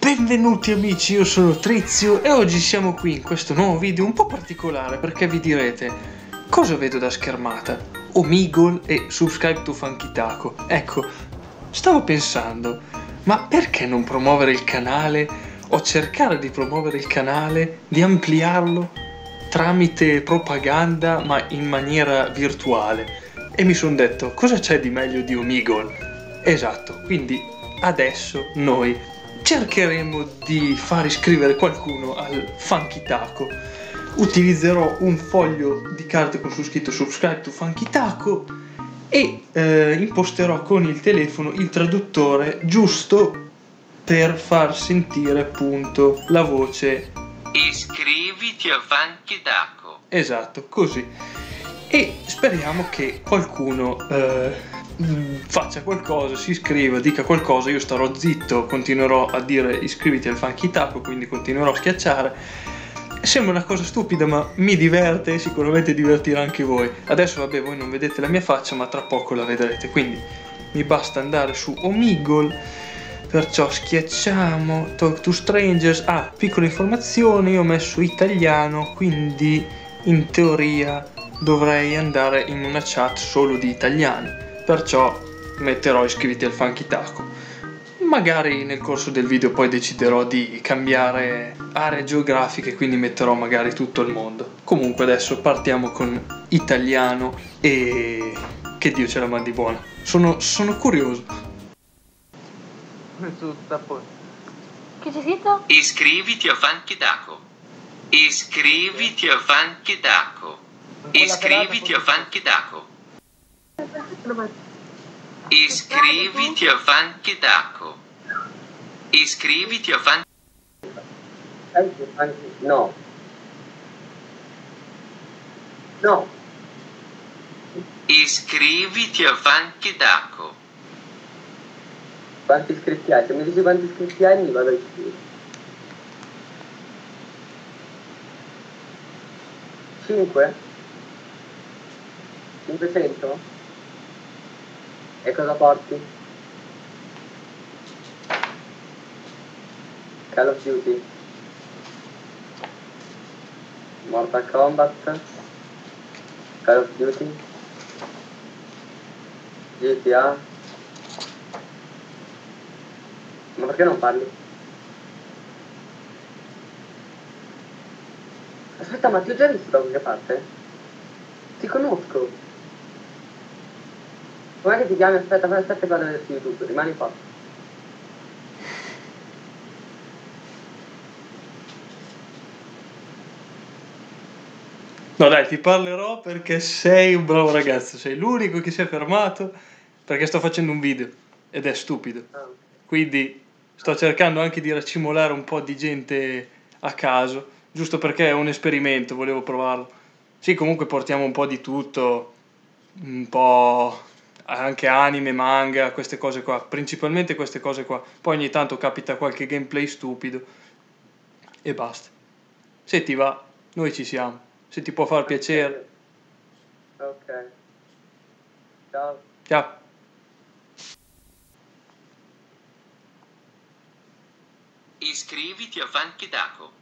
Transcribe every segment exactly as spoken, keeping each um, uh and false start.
Benvenuti amici, io sono Trizio e oggi siamo qui in questo nuovo video un po' particolare perché vi direte: cosa vedo da schermata? Omegle e Subscribe to Funky Taco. Ecco, stavo pensando, ma perché non promuovere il canale o cercare di promuovere il canale, di ampliarlo tramite propaganda ma in maniera virtuale? E mi sono detto, cosa c'è di meglio di Omegle? Esatto, quindi adesso noi cercheremo di far iscrivere qualcuno al Funky Taco. Utilizzerò un foglio di carta con su scritto Subscribe to Funky Taco e eh, imposterò con il telefono il traduttore giusto per far sentire appunto la voce Iscriviti a Funky Taco. Esatto, così. E speriamo che qualcuno eh, faccia qualcosa, si iscriva, dica qualcosa. Io starò zitto, continuerò a dire iscriviti al Funky Taco, quindi continuerò a schiacciare. Sembra una cosa stupida, ma mi diverte e sicuramente divertirà anche voi. Adesso vabbè, voi non vedete la mia faccia, ma tra poco la vedrete, quindi mi basta andare su Omegle. Perciò schiacciamo Talk to Strangers. Ah, piccola informazione, io ho messo italiano, quindi in teoria dovrei andare in una chat solo di italiani, perciò metterò iscriviti al Funky Taco. Magari nel corso del video poi deciderò di cambiare aree geografiche, quindi metterò magari tutto il mondo. Comunque adesso partiamo con italiano e che Dio ce la mandi buona. Sono, sono curioso. Che c'è scritto? Iscriviti a Funky Taco. Iscriviti a Funky Taco. Iscriviti a Funky Taco. Iscriviti a Funky Taco. Iscriviti a Funky No. No. Iscriviti a Funky Taco. Quanti iscritti hai? Se mi dici quanti iscritti hai mi vado a iscrivere. cinque? cinquecento? E cosa porti? Call of Duty, Mortal Kombat, Call of Duty, G T A. Ma perché non parli? Aspetta, ma ti ho già visto da qualche parte? Ti conosco. Com'è che ti chiami? Aspetta, aspetta che vado a vedere su YouTube, rimani qua. No dai, ti parlerò perché sei un bravo ragazzo, sei l'unico che si è fermato perché sto facendo un video ed è stupido. Quindi sto cercando anche di racimolare un po' di gente a caso, giusto perché è un esperimento, volevo provarlo. Sì, comunque portiamo un po' di tutto, un po' anche anime, manga, queste cose qua, principalmente queste cose qua. Poi ogni tanto capita qualche gameplay stupido e basta. Se ti va, noi ci siamo. Se ti può far piacere. Ok. Ciao. Ciao. Iscriviti a Funky Taco.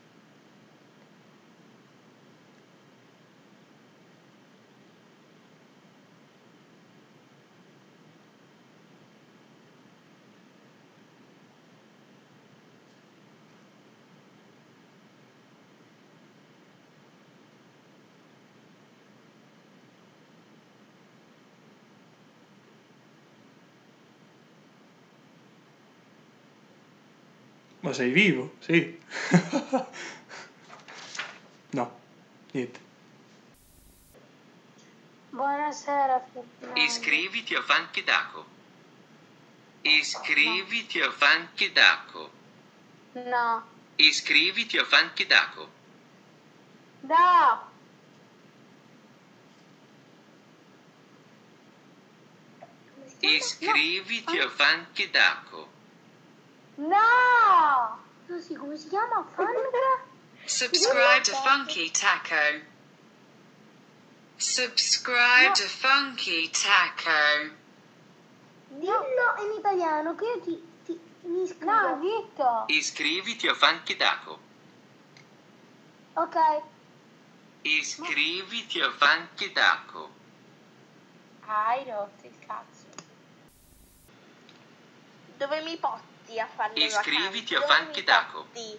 Ma sei vivo? Sì. No, niente. Buonasera, Ferdinando. Iscriviti a Funky Taco. Iscriviti a Funky Taco. No. Iscriviti a Funky Taco. No. Iscriviti a Funky Taco. No. No, sì, come si chiama? Funka? Subscribe to Funky Taco. Subscribe No. to Funky Taco. Dillo in italiano che io ti, ti mi iscrivo. No, zitto. Iscriviti a Funky Taco. Ok. Iscriviti a Funky Taco. Ah, hai rotto il cazzo. Dove mi porti a fare le vacanze? Iscriviti a Dove Funky mi Taco. porti?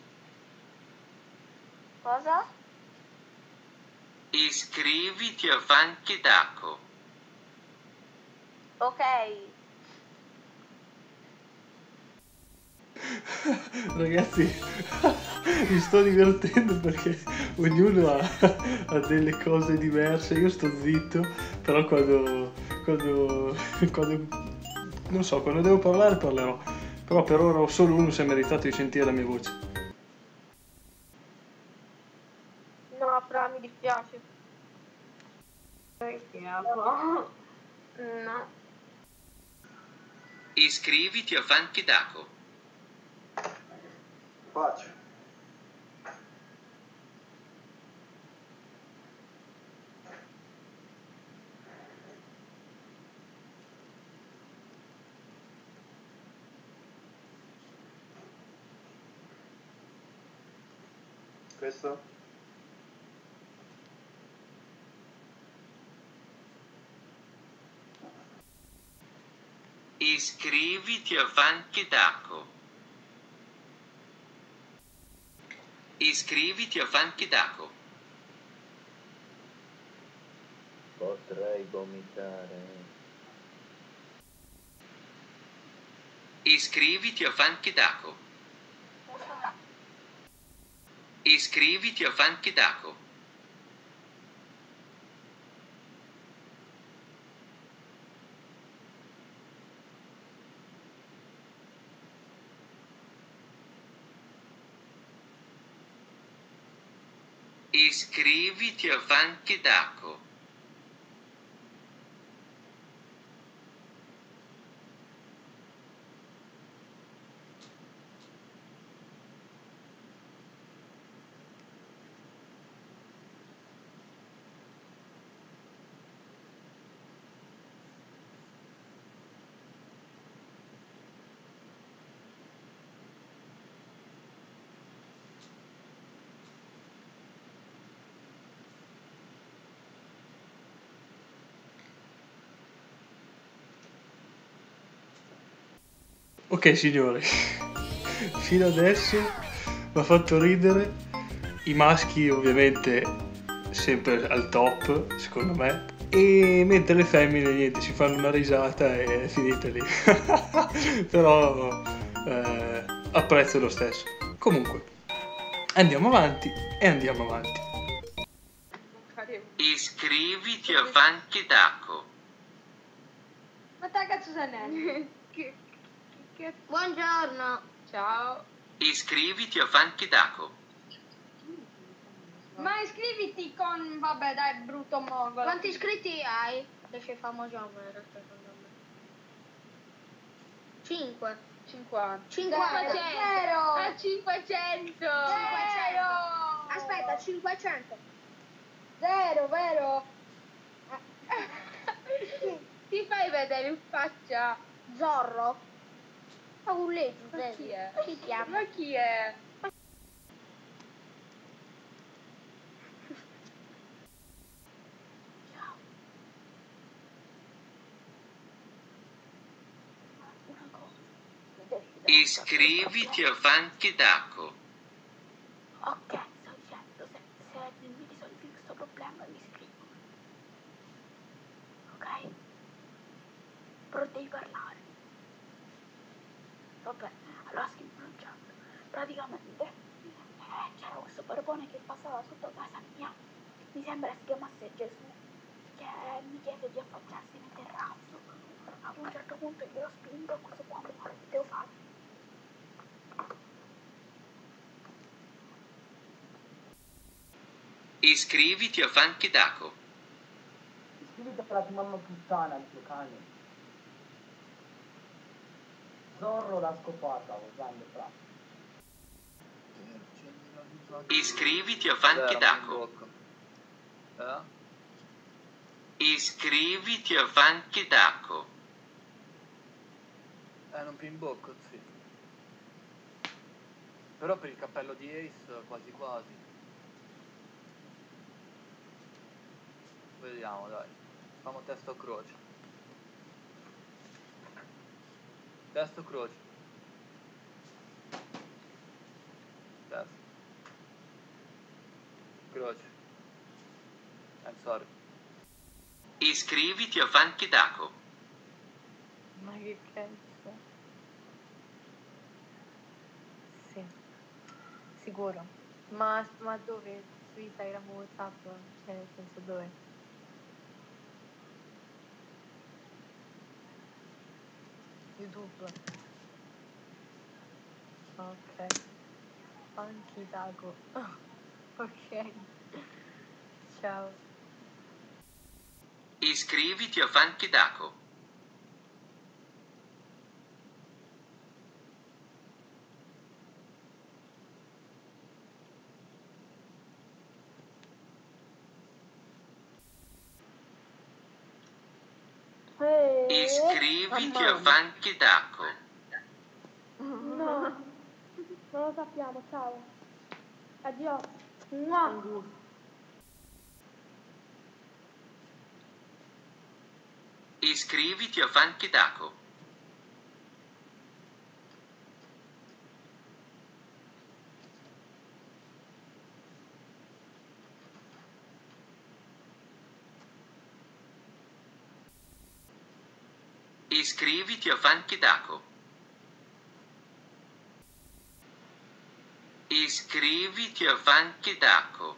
Cosa? Iscriviti a Funky Taco. Ok. Ragazzi, mi sto divertendo perché ognuno ha, ha delle cose diverse. Io sto zitto, però quando, quando, quando non so, quando devo parlare parlerò. Però per ora solo uno si è meritato di sentire la mia voce. No, però mi dispiace. No. Iscriviti a Funky Taco. Faccio. Questo? Iscriviti a Funky Taco. Iscriviti a Funky Taco. Potrei vomitare. Iscriviti a Funky Taco. Iscriviti a Funky Taco. Iscriviti a Funky Taco. Ok signori, fino adesso mi ha fatto ridere, i maschi ovviamente sempre al top secondo me, e mentre le femmine niente, si fanno una risata e è finita lì. Però eh, apprezzo lo stesso. Comunque, andiamo avanti e andiamo avanti. Iscriviti a Funky Taco. Ma te cazzo sei nel? Che, che... Buongiorno. Ciao. Iscriviti a Funky Taco. Ma iscriviti con... Vabbè dai, brutto mogol. Quanti iscritti hai? Che sei famoso a me, secondo me. Cinque. cinquanta. cinquecento. Zero. A cinquecento. cinquecento. Aspetta, cinquecento. Zero, vero? Ti fai vedere in faccia. Zorro. Ma un legge, Ma chi è? Si chiama. Ma chi è? Iscriviti a Funky Taco. Ok, sto dicendo, se, se mi risolvi questo problema mi iscrivo. Ok? Però devi parlare. Vabbè, allora scrivo un chat. Praticamente eh, c'era questo barbone che passava sotto casa mia. Mi sembra si chiamasse Gesù, che mi chiede di affacciarsi nel terrazzo. Ad un certo punto glielo spingo e questo qua muore. Che devo fare? Iscriviti a Funky Taco. Iscriviti alla tua mamma puttana, il tuo cane. Zorro l'ha scopata usando plastica. Iscriviti a Funky Taco. Eh? Iscriviti a Funky Taco. Eh, non più in bocca, sì. Però per il cappello di Ace quasi quasi. Vediamo, dai. Facciamo testo o croce. Testo o croce. Testo. Croce. I'm sorry. Iscriviti a Funky Taco. Ma che cazzo? Sì, sicuro. Ma, ma dove? Su Instagram o WhatsApp? Cioè, nel senso dove? YouTube. Ok. Funky Taco. Ok. Ciao. Iscriviti a Funky Taco. Eh, Iscriviti a Funky Taco. no, non lo sappiamo, ciao. Addio. Mua. Iscriviti a Funky Taco. Iscriviti a Funky Taco. Iscriviti a Funky Taco.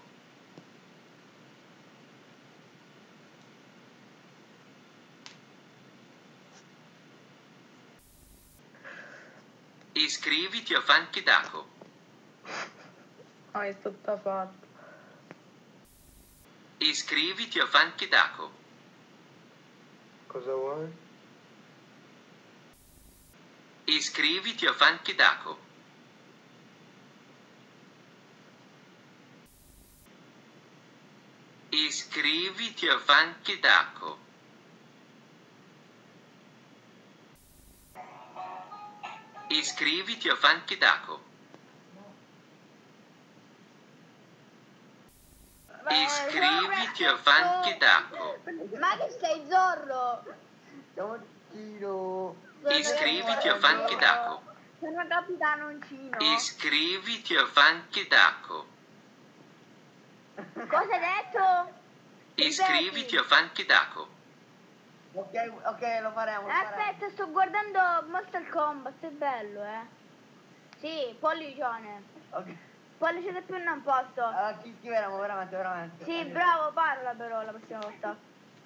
Iscriviti a Funky Taco. Ah, è tutta fatta. Iscriviti a Funky Taco. Cosa vuoi? Iscriviti a Funky Taco. Iscriviti a Funky Taco. Iscriviti a Funky Taco. Iscriviti a Funky Taco. Ma che sei, Zorro? Siamo Cino. Iscriviti a Funky Taco. Sono capitano Uncino. Iscriviti a Funky Taco. Cosa hai detto? Iscriviti a Funky Taco. Ok, ok, lo faremo. Lo Aspetta, sto guardando Mortal Kombat, è bello, eh. Sì, pollicione. faremo. Ok. Pollice del più non posso. Allora, chi, chi veramo, veramente, veramente. Sì, bravo, parla però la prossima volta.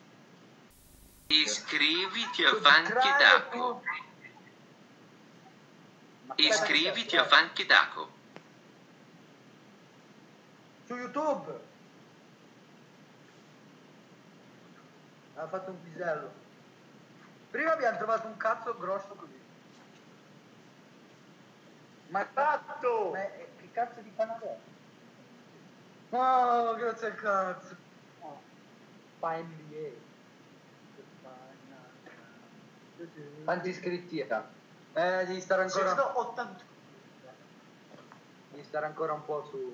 Iscriviti a Funky Taco. Iscriviti a Funky Taco. Su YouTube. Ha fatto un pisello. Prima abbiamo trovato un cazzo grosso così. Ma fatto! Ma è- che cazzo di panna è? Oh, grazie al cazzo. Oh. Fa N B A. Quanti iscritti ha? Eh, devi stare ancora. ottanta. Devi stare ancora un po' su.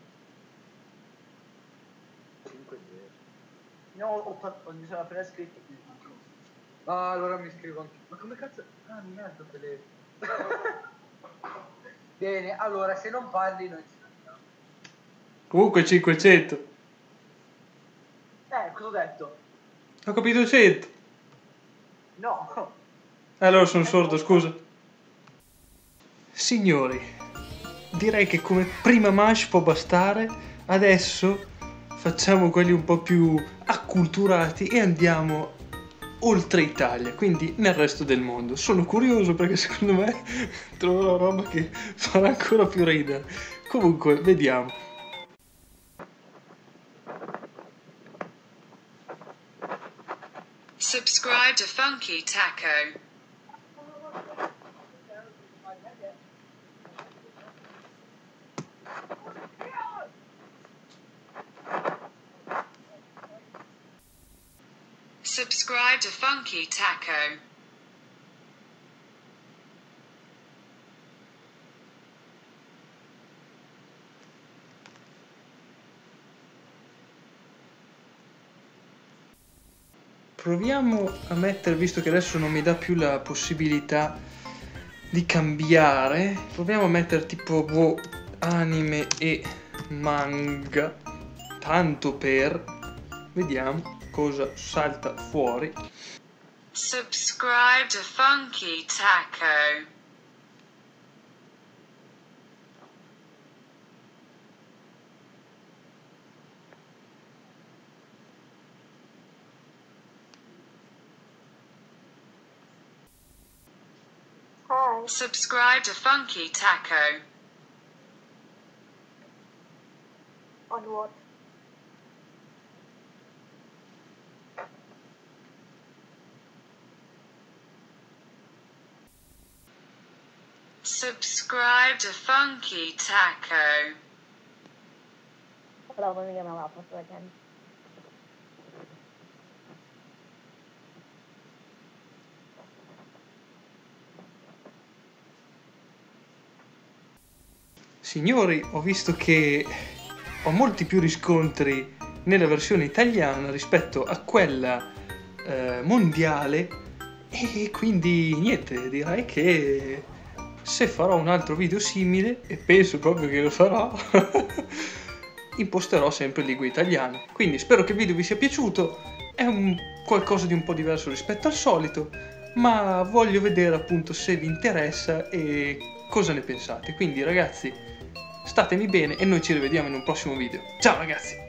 cinque zero. No, ottanta, mi sono appena iscritto. Ah, allora mi iscrivo anche. Ma come cazzo? Ah, merda, te Bene, allora se non parli noi ci andiamo. Comunque cinquecento. Eh, cosa ho detto? Ho capito cento. No. Allora sono sordo, scusa. Signori, direi che come prima manche può bastare. Adesso facciamo quelli un po' più acculturati e andiamo oltre Italia, quindi nel resto del mondo. Sono curioso perché secondo me troverò roba che farà ancora più ridere. Comunque, vediamo. Subscribe to Funky Taco. Subscribe to Funky Taco. proviamo a mettere, visto che adesso non mi dà più la possibilità di cambiare, proviamo a mettere tipo boh, anime e manga, tanto per, vediamo cosa salta fuori. Subscribe to Funky Taco. Hi. Subscribe to Funky Taco. On what? Subscribe to Funky Taco. Hold on, let me get my laptop so I can. Signori, ho visto che ho molti più riscontri nella versione italiana rispetto a quella eh, mondiale e quindi niente, direi che se farò un altro video simile, e penso proprio che lo farò, imposterò sempre lingue italiane. Quindi spero che il video vi sia piaciuto, è un qualcosa di un po' diverso rispetto al solito, ma voglio vedere appunto se vi interessa e cosa ne pensate. Quindi ragazzi, statemi bene e noi ci rivediamo in un prossimo video. Ciao ragazzi!